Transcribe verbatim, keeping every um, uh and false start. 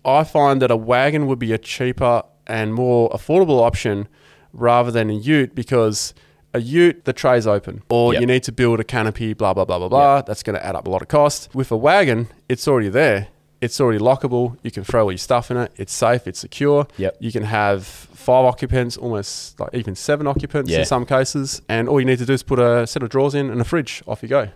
I find that a wagon would be a cheaper and more affordable option rather than a ute, because a ute, the tray's open, or yep. you need to build a canopy, blah, blah, blah, blah, blah. Yep. That's going to add up a lot of cost. With a wagon, it's already there. It's already lockable. You can throw all your stuff in it. It's safe. It's secure. Yep. You can have five occupants, almost like even seven occupants yeah. in some cases. And all you need to do is put a set of drawers in and a fridge. Off you go.